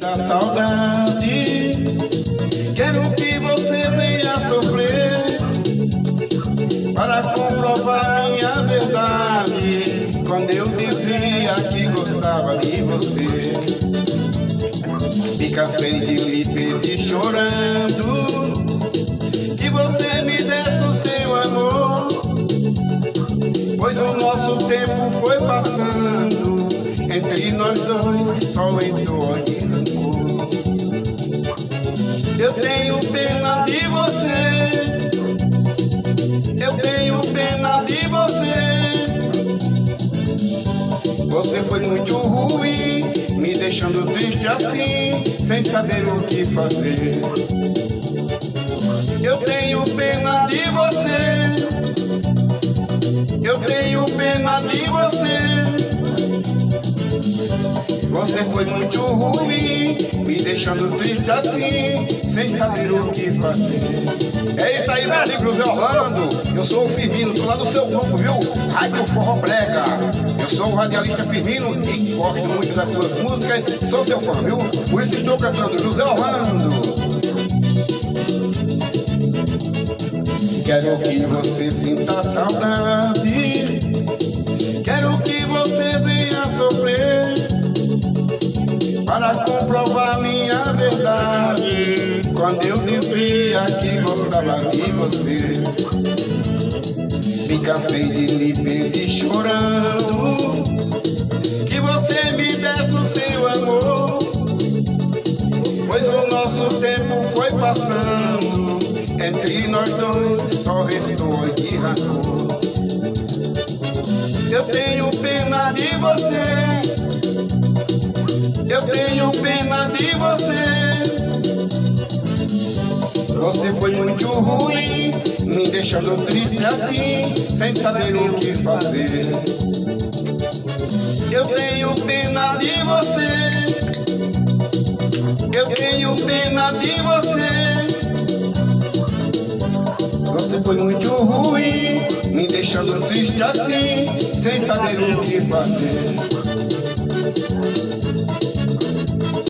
sinta saudade. Quero que você venha sofrer para comprovar minha verdade. Quando eu dizia que gostava de você, me cansei de lhe pedir chorando que você me desse o seu amor, pois o nosso tempo foi passando, entre nós dois só entrou de rancor. Eu tenho pena de você, eu tenho pena de você. Você foi muito ruim, me deixando triste assim, sem saber o que fazer. Eu tenho pena de você, eu tenho pena de você. Você foi muito ruim, me deixando triste assim, sem saber o que fazer. É isso aí, meu amigo José Orlando. Eu sou o Firmino, tô lá do seu grupo, viu? Rádio Forró Brega. Eu sou o radialista Firmino e gosto muito das suas músicas. Sou seu fã, viu? Por isso estou cantando José Orlando. Quero que você sinta saudade, quero que você venha sofrer para comprovar minha verdade. Quando eu dizia que gostava de você, me cansei de lhe pedir chorando que você me desse o seu amor, pois o nosso tempo foi passando, entre nós dois só restou de rancor. Eu tenho pena de você, eu tenho pena de você. Você foi muito ruim, me deixando triste assim, sem saber o que fazer. Eu tenho pena de você, eu tenho pena de você. Você foi muito ruim, me deixando triste assim, sem saber o que fazer.